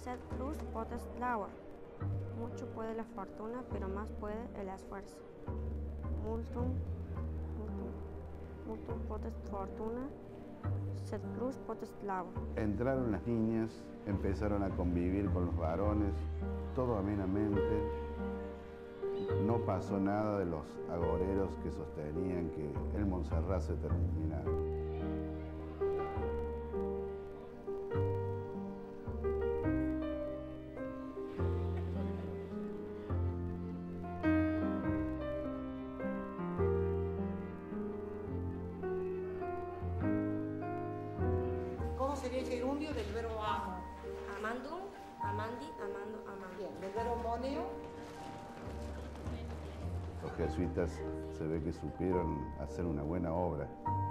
Sed plus potest labor. Mucho puede la fortuna, pero más puede el esfuerzo. Multum potest fortuna, sed plus potest labor. Entraron las niñas, empezaron a convivir con los varones, todo amenamente. No pasó nada de los agoreros que sostenían que el Montserrat se terminara. ¿Cómo sería el gerundio del verbo amo? Amandum, amandi, amando, amando. Bien, del verbo moneo. Los jesuitas se ve que supieron hacer una buena obra.